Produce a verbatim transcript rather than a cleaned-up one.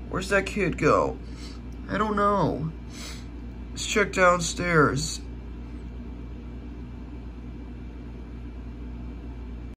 Where's that kid go? I don't know. Let's check downstairs.